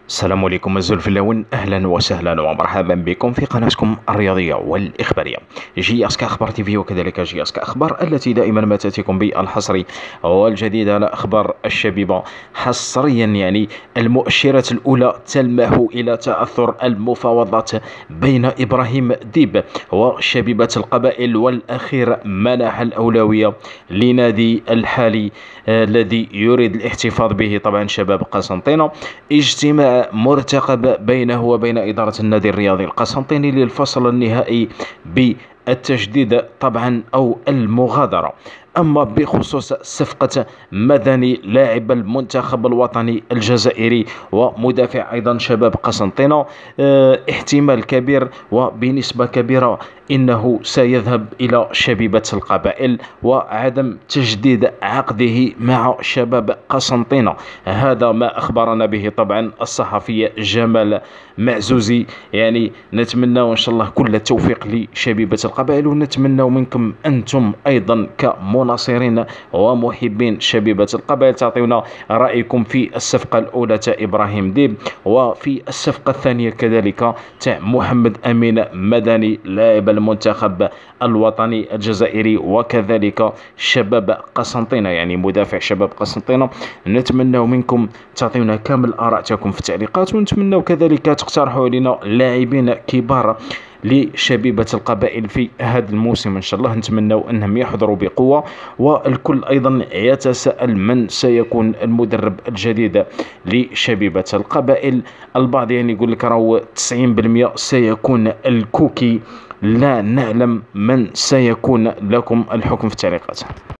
السلام عليكم الزلفلاون، اهلا وسهلا ومرحبا بكم في قناتكم الرياضيه والاخباريه جي اسكا اخبار تي في، وكذلك جي اسكا اخبار التي دائما ما تاتيكم بالحصري والجديد على اخبار الشبيبه. حصريا المؤشرات الاولى تلمح الى تعثر المفاوضات بين ابراهيم ديب وشبيبه القبائل، والاخير منح الاولويه لنادي الحالي الذي يريد الاحتفاظ به طبعا شباب قسنطينه. اجتماع مرتقب بينه وبين إدارة النادي الرياضي القسنطيني للفصل النهائي بالتجديد طبعا أو المغادرة. أما بخصوص صفقة مدني لاعب المنتخب الوطني الجزائري ومدافع أيضا شباب قسنطينة، احتمال كبير وبنسبة كبيرة إنه سيذهب إلى شبيبة القبائل وعدم تجديد عقده مع شباب قسنطينة. هذا ما أخبرنا به طبعا الصحفي جمال معزوزي. نتمنى إن شاء الله كل التوفيق لشبيبة القبائل، ونتمنى منكم أنتم أيضا كمناصرين ومحبين شبيبة القبائل تعطيونا رأيكم في الصفقة الأولى تاع إبراهيم ديب، وفي الصفقة الثانية كذلك تاع محمد أمين مدني لاعب المنتخب الوطني الجزائري وكذلك شباب قسنطينة، مدافع شباب قسنطينة. نتمنى منكم تعطيونا كامل الآراء تاعكم في التعليقات، ونتمنى كذلك تقترحوا علينا لاعبين كبار لشبيبة القبائل في هذا الموسم. إن شاء الله نتمنى أنهم يحضروا بقوة، والكل أيضا يتساءل من سيكون المدرب الجديد لشبيبة القبائل. البعض يقول لك راهو 90% سيكون الكوكي. لا نعلم من سيكون، لكم الحكم في التعليقات.